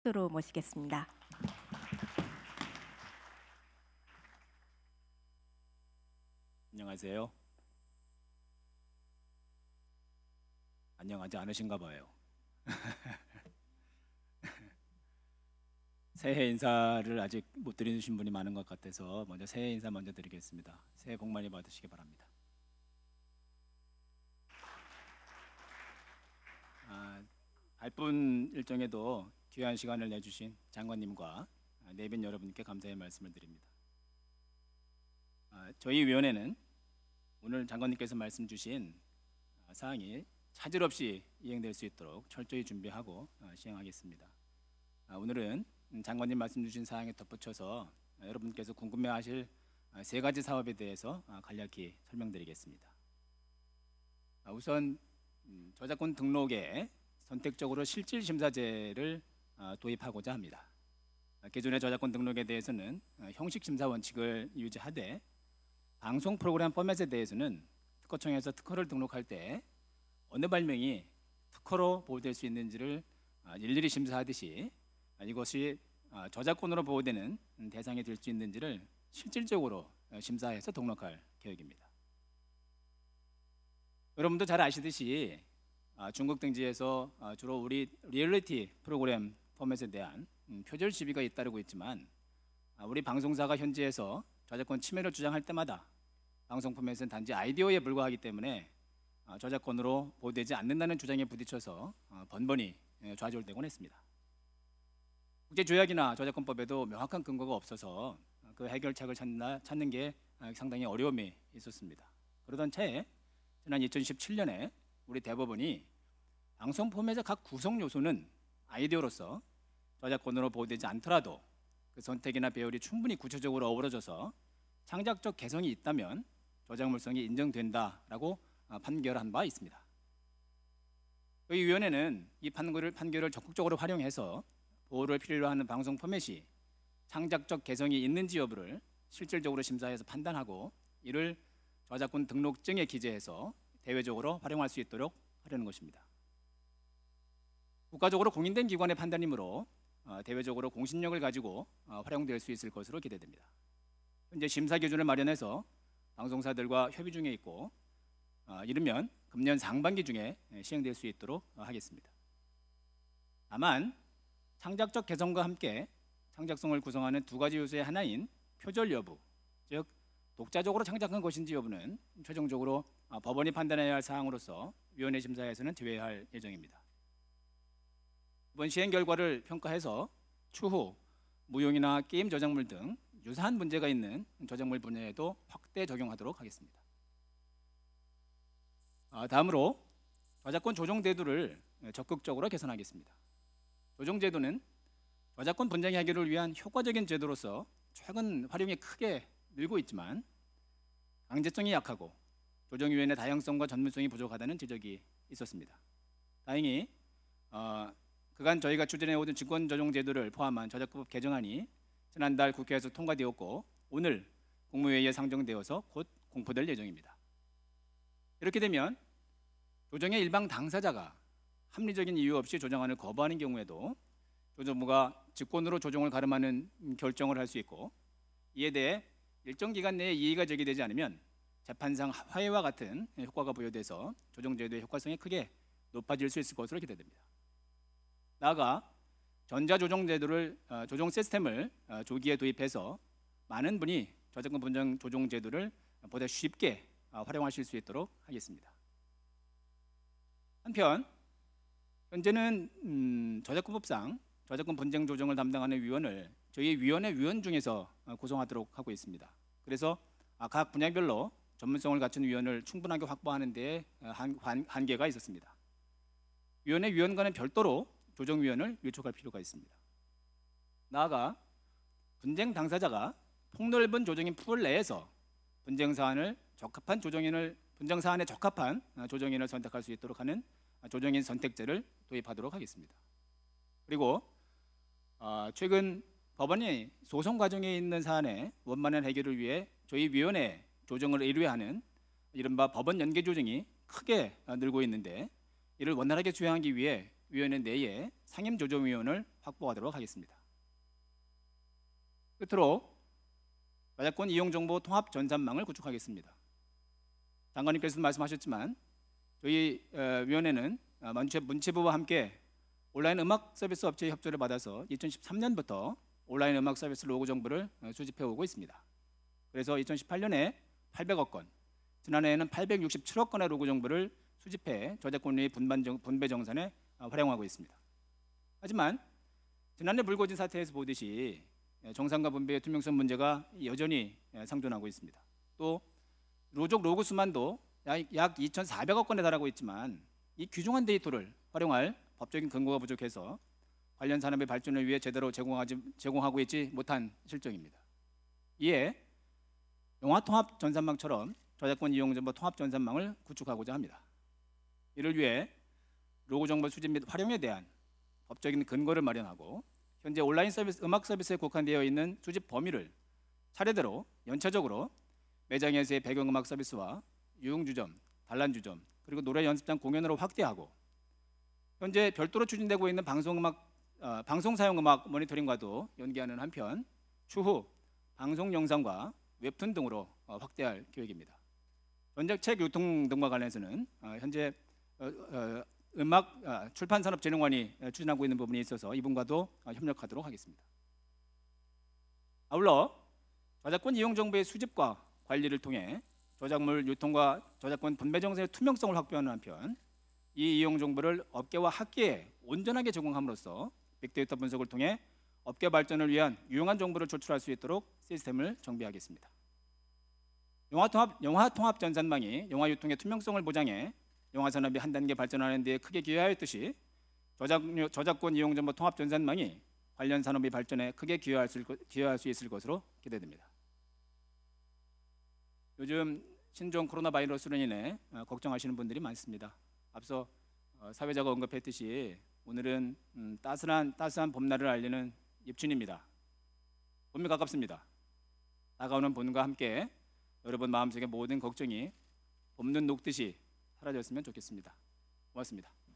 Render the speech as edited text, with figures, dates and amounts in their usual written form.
도로 모시겠습니다. 안녕하세요. 안녕하지 않으신가 봐요. 새해 인사를 아직 못 드리신 분이 많은 것 같아서 먼저 새해 인사 먼저 드리겠습니다. 새해 복 많이 받으시기 바랍니다. 발분 일정에도 귀한 시간을 내주신 장관님과 내빈 여러분께 감사의 말씀을 드립니다. 저희 위원회는 오늘 장관님께서 말씀 주신 사항이 차질 없이 이행될 수 있도록 철저히 준비하고 시행하겠습니다. 오늘은 장관님 말씀 주신 사항에 덧붙여서 여러분께서 궁금해하실 세 가지 사업에 대해서 간략히 설명드리겠습니다. 우선 저작권 등록에 선택적으로 실질 심사제를 도입하고자 합니다. 기존의 저작권 등록에 대해서는 형식 심사 원칙을 유지하되 방송 프로그램 포맷에 대해서는 특허청에서 특허를 등록할 때 어느 발명이 특허로 보호될 수 있는지를 일일이 심사하듯이 이것이 저작권으로 보호되는 대상이 될 수 있는지를 실질적으로 심사해서 등록할 계획입니다. 여러분도 잘 아시듯이 중국 등지에서 주로 우리 리얼리티 프로그램 포맷에 대한 표절 시비가 잇따르고 있지만 우리 방송사가 현지에서 저작권 침해를 주장할 때마다 방송 포맷은 단지 아이디어에 불과하기 때문에 저작권으로 보호되지 않는다는 주장에 부딪혀서 번번이 좌절되곤 했습니다. 국제조약이나 저작권법에도 명확한 근거가 없어서 그 해결책을 찾는 게 상당히 어려움이 있었습니다. 그러던 차에 지난 2017년에 우리 대법원이 방송 포맷의 각 구성 요소는 아이디어로서 저작권으로 보호되지 않더라도 그 선택이나 배열이 충분히 구체적으로 어우러져서 창작적 개성이 있다면 저작물성이 인정된다라고 판결한 바 있습니다. 이 위원회는 이 판결을 적극적으로 활용해서 보호를 필요로 하는 방송 포맷이 창작적 개성이 있는지 여부를 실질적으로 심사해서 판단하고 이를 저작권 등록증에 기재해서 대외적으로 활용할 수 있도록 하려는 것입니다. 국가적으로 공인된 기관의 판단이므로 대외적으로 공신력을 가지고 활용될 수 있을 것으로 기대됩니다. 현재 심사 기준을 마련해서 방송사들과 협의 중에 있고 이르면 금년 상반기 중에 시행될 수 있도록 하겠습니다. 다만 창작적 개성과 함께 창작성을 구성하는 두 가지 요소의 하나인 표절 여부, 즉 독자적으로 창작한 것인지 여부는 최종적으로 법원이 판단해야 할 사항으로서 위원회 심사에서는 제외할 예정입니다. 이번 시행 결과를 평가해서 추후 무용이나 게임 저작물 등 유사한 문제가 있는 저작물 분야에도 확대 적용하도록 하겠습니다. 다음으로 저작권 조정 제도를 적극적으로 개선하겠습니다. 조정 제도는 저작권 분쟁 해결을 위한 효과적인 제도로서 최근 활용이 크게 늘고 있지만 강제성이 약하고 조정위원회 다양성과 전문성이 부족하다는 지적이 있었습니다. 다행히 그간 저희가 추진해오던 증권조정제도를 포함한 저작권법 개정안이 지난달 국회에서 통과되었고 오늘 국무회의에 상정되어서 곧 공포될 예정입니다. 이렇게 되면 조정의 일방 당사자가 합리적인 이유 없이 조정안을 거부하는 경우에도 조정부가 직권으로 조정을 가름하는 결정을 할 수 있고 이에 대해 일정 기간 내에 이의가 제기되지 않으면 재판상 화해와 같은 효과가 부여돼서 조정제도의 효과성이 크게 높아질 수 있을 것으로 기대됩니다. 나아가 전자조정제도를 조정 시스템을 조기에 도입해서 많은 분이 저작권 분쟁 조정 제도를 보다 쉽게 활용하실 수 있도록 하겠습니다. 한편 현재는 저작권법상 저작권 분쟁 조정을 담당하는 위원을 저희 위원회 위원 중에서 구성하도록 하고 있습니다. 그래서 각 분야별로 전문성을 갖춘 위원을 충분하게 확보하는 데 한계가 있었습니다. 위원회 위원과는 별도로 조정위원을 위촉할 필요가 있습니다. 나아가 분쟁 당사자가 폭넓은 조정인 풀 내에서 분쟁 사안에 적합한 조정인을 선택할 수 있도록 하는 조정인 선택제를 도입하도록 하겠습니다. 그리고 최근 법원이 소송 과정에 있는 사안의 원만한 해결을 위해 저희 위원회 조정을 의뢰하는 이른바 법원 연계 조정이 크게 늘고 있는데 이를 원활하게 수행하기 위해 위원회 내에 상임조정위원을 확보하도록 하겠습니다. 끝으로 저작권 이용 정보 통합 전산망을 구축하겠습니다. 장관님께서도 말씀하셨지만 저희 위원회는 문체부와 함께 온라인 음악 서비스 업체의 협조를 받아서 2013년부터 온라인 음악 서비스 로고 정보를 수집해 오고 있습니다. 그래서 2018년에 800억 건, 지난해에는 867억 건의 로고 정보를 수집해 저작권료의 분배 정산에 활용하고 있습니다. 하지만 지난해 불거진 사태에서 보듯이 정산과 분배의 투명성 문제가 여전히 상존하고 있습니다. 또 로족 로고 수만도 약 2,400억 건에 달하고 있지만 이 귀중한 데이터를 활용할 법적인 근거가 부족해서 관련 산업의 발전을 위해 제대로 제공하고 있지 못한 실정입니다. 이에 영화통합전산망처럼 저작권 이용 정보 통합전산망을 구축하고자 합니다. 이를 위해 로고 정보 수집 및 활용에 대한 법적인 근거를 마련하고 현재 온라인 서비스, 음악 서비스에 국한되어 있는 수집 범위를 차례대로 연차적으로 매장에서의 배경음악 서비스와 유흥주점, 단란주점, 그리고 노래 연습장 공연으로 확대하고 현재 별도로 추진되고 있는 방송 사용 음악 모니터링과도 연계하는 한편 추후 방송 영상과 웹툰 등으로 확대할 계획입니다. 전자책 유통 등과 관련해서는 현재 출판산업진흥원이 추진하고 있는 부분이 있어서 이분과도 협력하도록 하겠습니다. 아울러 저작권 이용 정보의 수집과 관리를 통해 저작물 유통과 저작권 분배 정세의 투명성을 확보하는 한편 이 이용 정보를 업계와 학계에 온전하게 제공함으로써 빅데이터 분석을 통해 업계 발전을 위한 유용한 정보를 조출할 수 있도록 시스템을 정비하겠습니다. 영화통합 전산망이 영화 유통의 투명성을 보장해 영화 산업이 한 단계 발전하는 데 크게 기여하였듯이 저작권 이용 정보 통합 전산망이 관련 산업의 발전에 크게 기여할 수 있을 것으로 기대됩니다. 요즘 신종 코로나 바이러스로 인해 걱정하시는 분들이 많습니다. 앞서 사회자가 언급했듯이 오늘은 따스한 봄날을 알리는 입춘입니다. 봄이 가깝습니다. 다가오는 봄과 함께 여러분 마음속의 모든 걱정이 봄눈 녹듯이 사라졌으면 좋겠습니다. 고맙습니다.